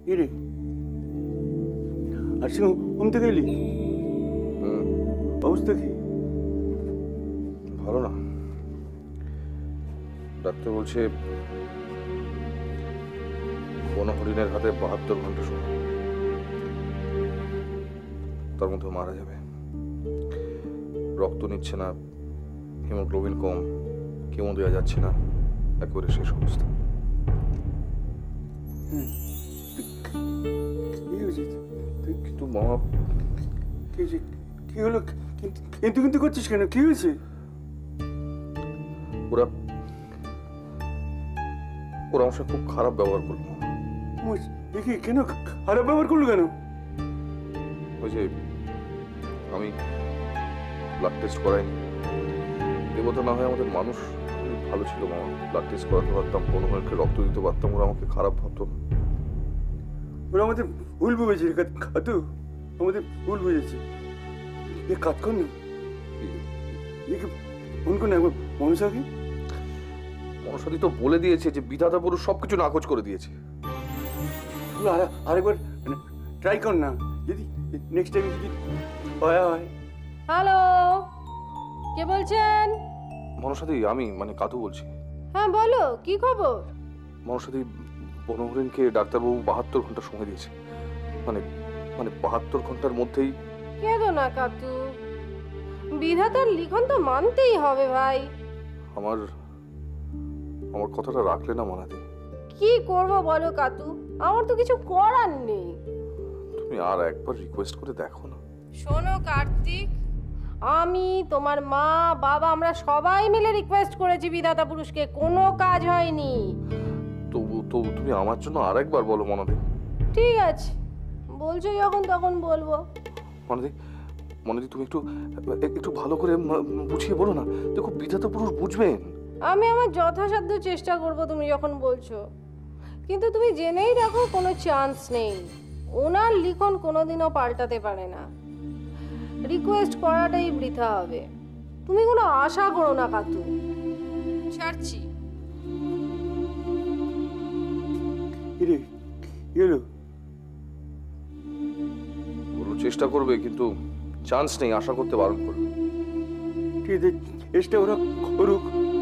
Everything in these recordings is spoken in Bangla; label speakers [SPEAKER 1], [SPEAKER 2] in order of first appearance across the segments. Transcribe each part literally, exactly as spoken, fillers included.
[SPEAKER 1] রে নার্সিং হোম থেকে এলি? অবস্থা কি?
[SPEAKER 2] ভালো না, ডাক্তার বলছে বনহরিণের হাতে বাহাত্তর ঘন্টা সময়, তার মধ্যে মারা যাবে। রক্ত নিচ্ছে না, হিমোগ্লোবিন কম, কেমো দেওয়া যাচ্ছে না, একেবারে শেষ অবস্থা। কিন্তু মামা,
[SPEAKER 1] কি হলো? কিন্তু কিন্তু করছিস কেন? কি হয়েছে?
[SPEAKER 2] ওরা ওরা আমার সাথে খুব খারাপ ব্যবহার করলো।
[SPEAKER 1] দেখি কেন খারাপ ব্যবহার করলো কেন?
[SPEAKER 2] ওই যে আমি ব্লাড টেস্ট করাইনি, দেবতা না হয় আমাদের মানুষ ভালো ছিল মামা, ব্লাড টেস্ট করাতে পারতাম, বনহরিণকে রক্ত দিতে পারতাম, ওরা আমাকে খারাপ ভাবতো না।
[SPEAKER 1] ওরা আমাদের ভুল বুঝেছে খাতু, আমাদের ভুল বুঝেছে। এ কাজ কর না, ফোন কর না একবার মনসাকে।
[SPEAKER 2] মনসাদি তো বলে দিয়েছে যে বিধাতা পুরুষ সবকিছু নাকচ করে দিয়েছে।
[SPEAKER 1] আরেকবার ট্রাই কর না, যদি নেক্সট টাইম যদি হয় হয়।
[SPEAKER 3] হ্যালো, কে বলছেন?
[SPEAKER 2] মনসাদি, আমি মানে কাতু বলছি।
[SPEAKER 3] হ্যাঁ বলো, কি খবর?
[SPEAKER 2] মনসাদি, বনহরিণকে ডাক্তারবাবু বাহাত্তর ঘন্টা সময় দিয়েছে, মানে মানে বাহাত্তর ঘন্টার মধ্যেই।
[SPEAKER 3] কেঁদো না কাতু, বিধাতার লিখন তো মানতেই হবে ভাই।
[SPEAKER 2] আমার আমার কথাটা রাখলে না মনাদি?
[SPEAKER 3] কি করব বলো কাতু, আমার তো কিছু করার নেই।
[SPEAKER 2] তুমি আর একবার রিকোয়েস্ট করে দেখো না।
[SPEAKER 3] শোনো কার্তিক, আমি, তোমার মা, বাবা, আমরা সবাই মিলে রিকোয়েস্ট করেছি বিধাতা পুরুষকে, কোনো কাজ হয়নি।
[SPEAKER 2] তবু তবু তুমি আমার জন্য আর একবার বলো মনাদি।
[SPEAKER 3] ঠিক আছে, বলছো যখন তখন বলবো।
[SPEAKER 2] মনাদি, মনাদি তুমি একটু একটু ভালো করে বুঝিয়ে বলো না, দেখো বিধাতা পুরুষ বুঝবেন।
[SPEAKER 3] আমি আমার যথাসাধ্য চেষ্টা করব তুমি যখন বলছো, কিন্তু তুমি জেনেই রাখো কোনো চান্স নেই, ওনার লিখন কোনোদিনও পাল্টাতে পারে না। রিকোয়েস্ট করাটাই বৃথা হবে, তুমি কোনো আশা করো না কাতু। ছাড়ছি।
[SPEAKER 1] রে কি হলো?
[SPEAKER 2] বলো চেষ্টা করবে, কিন্তু চান্স নেই, আশা করতে বারণ করবে।
[SPEAKER 1] ঠিক আছে, চেষ্টা ওরা করুক।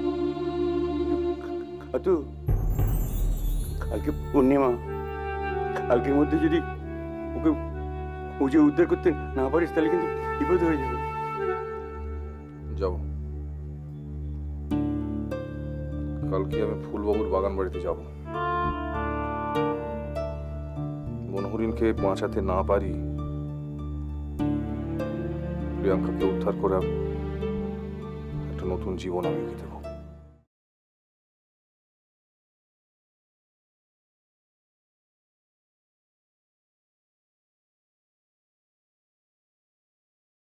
[SPEAKER 1] খাতু, কালকে পূর্ণিমা, কালকের মধ্যে যদি ওকে খুঁজে উদ্ধার করতে না পারিস তাহলে কিন্তু বিপদ হয়ে যাবে।
[SPEAKER 2] যাব, কালকে আমি ফুলবাবুর বাগান বাড়িতে যাব। বনহরিণকে বাঁচাতে না পারি, প্রিয়াঙ্কাকে উদ্ধার করে একটা নতুন জীবন আমি দেবো।